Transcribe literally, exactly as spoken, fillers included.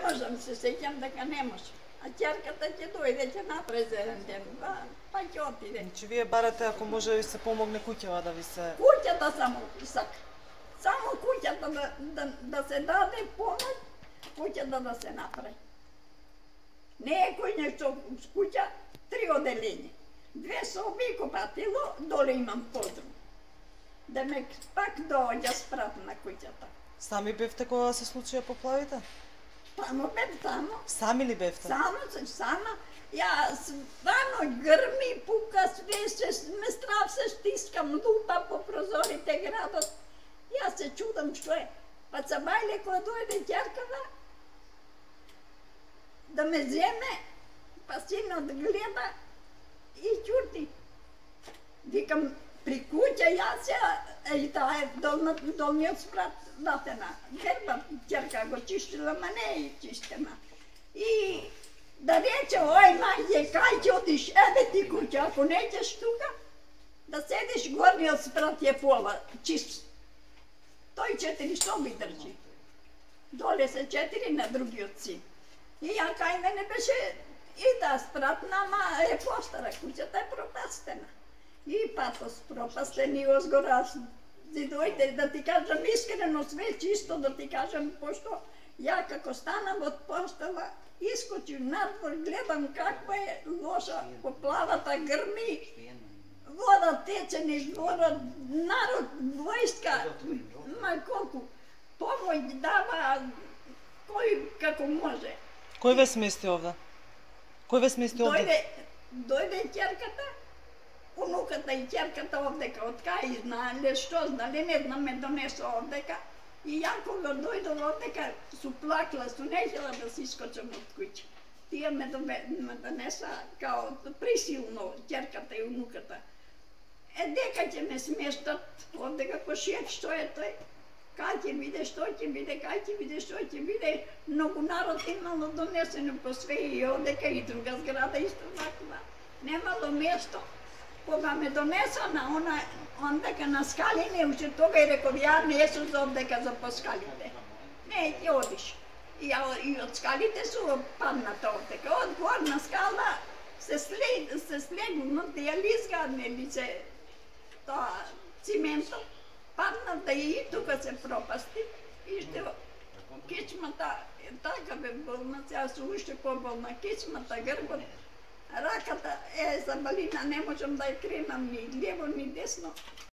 можам, се сеќам дека не може. А ќерката ќе дојде, ќе направи еден ден, па, па ќе отиде. Значи вие барате ако може да ви се помогне куќава да ви се... Куќата само сака. Само куќата да, да, да се даде помоќ, куќата да се направи. Не е кој нешто с куќа, три оделења. Две соби и купатило, доле имам подрум. Да ме пак доаѓа спрат на куќата. Сами бевте кога се случија поплавите? Тамо бев, тамо. Сами ли бевте? Само, сама. Ја свано грми, пука, све се, ме страв се стискам, лупа по прозорите градот. Јас се чудам што е. Па Цабајле кога дојде ќерката, да ме земе, па синот гледа и ќурти. Викам, при куќа јас ја, и таа е долниот спрат, датена. Герба ќерка го чистила, ма не е чистена. И да рече, ој маје, кај ќе одиш, еве ти куќа, ако не ќеш тука, да седиш горниот спрат е пола, чист. Тој четири соби држи. Доле се четири на другиот си. И ја кај мене беше и да спратна, ама е постара, куќата е пропастена. И патос пропастен и озгора зидојте, да ти кажам искрено, све чисто, да ти кажам, пошто ја како станам од постава, искочим надвор, гледам каква е лоша поплавата, грми, вода тече низ дворот, народ, војска, ма колку помој дава, кој како може. Кој ве смести овде? Кој ве смести овде? Дојде, дојде ќерката, унуката и ќерката овдека, од кај знаеле, што знали, не знам, ме донесо овдека. И ја кога дојдов овдека, су плакла, су нехела да се искочам од куќа. Тие ме донеса као присилно, ќерката и унуката. Е, дека ќе ме смештат овдека ко шеф, што е тој? Кај ќе биде, што ќе биде, кај ќе биде, што ќе биде. Многу народ имало донесено по све и овдека и друга зграда исто таква. Немало место. Кога ме донеса на она, ондека на скалине, уште тога и реков, ја не су за овдека за по скалите. Не, ќе одиш. И, и од скалите су падната овдека. Од горна скала се след, се слегнат, ја лизгадне ли се тоа циментот, падната и тука се пропасти. И ще кичмата, така бе болна, сега су уште поболна, кичмата, грбот, раката е забалина, не можам да ја кренам ни лево ни десно.